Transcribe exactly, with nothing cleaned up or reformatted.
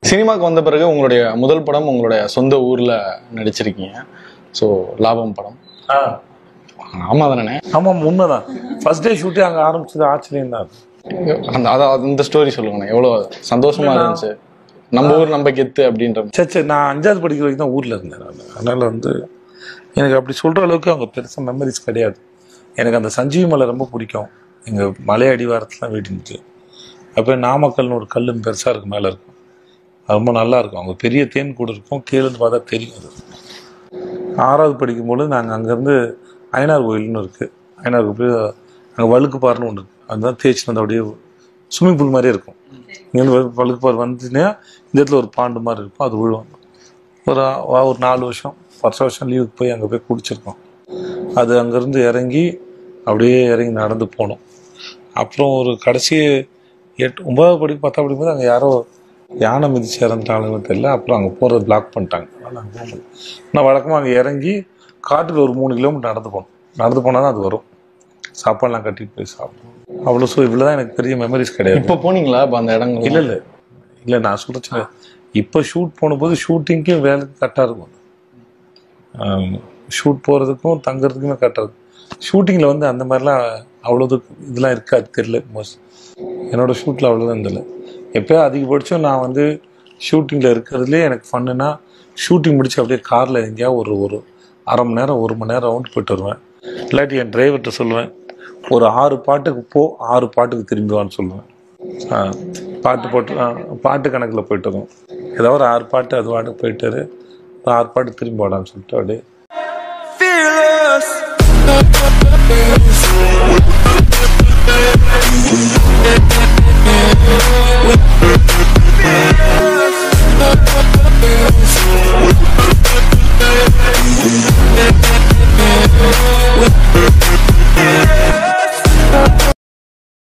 சினிமாக்கு வந்த பிறகு உங்களுடைய முதல் படம் உங்களுடைய சொந்த ஊர்ல நடிச்சிருக்கீங்க. ஸோ லாபம் படம். ஆமா தானே? ஆமா, உண்மைதான். ஃபர்ஸ்ட் டே ஷூட்டே அங்கே ஆரம்பிச்சது ஆச்சரியம் தான். அந்த அதான் இந்த ஸ்டோரி சொல்லுங்கண்ணா. எவ்வளோ சந்தோஷமா இருந்துச்சு, நம்ம ஊர் நம்ம கெத்து அப்படின்ற. சரி சரி நான் அஞ்சாவது படிக்கிற வரைக்கும் தான் ஊரில் இருந்தேன் நான். அதனால் வந்து எனக்கு அப்படி சொல்கிற அளவுக்கு அவங்க பெருசாக மெமரிஸ் கிடையாது. எனக்கு அந்த சஞ்சீவி மலை ரொம்ப பிடிக்கும். எங்கள் மலை அடிவாரத்துலாம் வீடு இருந்துச்சு. அப்போ நாமக்கல்னு ஒரு கல் பெருசாக இருக்கும், மேலே இருக்கும். அது ரொம்ப நல்லாயிருக்கும். அவங்க பெரிய தேன் கூட இருக்கும், கீழேருந்து பார்த்தா தெரியும். அது ஆறாவது படிக்கும்போது நாங்கள் அங்கேருந்து ஐநார் கோயில்னு இருக்குது. ஐநார் போய் அங்கே வழுக்குப்பாருன்னு ஒன்று இருக்குது. அதுதான் தேய்ச்சி வந்து அப்படியே ஸ்விம்மிங் பூல் மாதிரியே இருக்கும். இங்கேருந்து வழுக்குப்பார் வந்துச்சுன்னா இந்த இடத்துல ஒரு பாண்டு மாதிரி இருக்கும், அது விழுவாங்க. ஒரு ஒரு நாலு வருஷம் வருஷ வருஷம் லீவுக்கு போய் அங்கே போய் குடிச்சிருக்கோம். அது அங்கேருந்து இறங்கி அப்படியே இறங்கி நடந்து போனோம். அப்புறம் ஒரு கடைசி எட்டு ஒன்பதாவது படி பத்தாவது படிக்கும்போது அங்கே யாரோ யானை மிதிச்சு இறந்துட்டாங்கன்னு தெரியல. அப்புறம் அங்கே போகிறத பிளாக் பண்ணிட்டாங்க. அதனால் அங்கே போக முடியும். ஆனால் வழக்கமாக அங்கே இறங்கி காட்டுக்கு ஒரு மூணு கிலோமீட்டர் நடந்து போகணும். நடந்து போனால் தான் அது வரும். சாப்பாடுலாம் கட்டிட்டு போய் சாப்பிடுவோம். அவ்வளோ. ஸோ இவ்வளோ தான் எனக்கு பெரிய மெமரிஸ் கிடையாது. இப்போ போனீங்களா இப்போ அந்த இடங்கள்? இல்லை இல்லை இல்லை நான் சொல்லிச்சேன். இப்போ ஷூட் போனபோது ஷூட்டிங்க்கும் வேலைக்கு கரெக்டாக இருக்கும். ஷூட் போகிறதுக்கும் தங்குறதுக்குமே கரெக்டாக இருக்கும். ஷூட்டிங்கில் வந்து அந்த மாதிரிலாம் அவ்வளோது இதெல்லாம் இருக்காது, தெரியல. மோஸ்ட் என்னோடய ஷூட்டில் அவ்வளோதான் தெரியல. எப்போயோ அதிகபட்சம் நான் வந்து ஷூட்டிங்கில் இருக்கிறதுலே எனக்கு ஃபன்னுன்னா ஷூட்டிங் முடிச்சு அப்படியே காரில் எங்கேயா ஒரு ஒரு அரை மணி நேரம் ஒரு மணி நேரம் ரவுண்ட் போயிட்டு வருவேன். இல்லாட்டி என் டிரைவர்கிட்ட சொல்லுவேன், ஒரு ஆறு பாட்டுக்கு போ, ஆறு பாட்டுக்கு திரும்பிவான்னு சொல்லுவேன். பாட்டு போட்டு பாட்டு கணக்கில் போயிட்டு வரும். ஏதாவது ஒரு ஆறு பாட்டு அது பாட்டுக்கு போயிட்டாரு, ஆறு பாட்டு திரும்பி வாடான்னு சொல்லிட்டு அப்படியே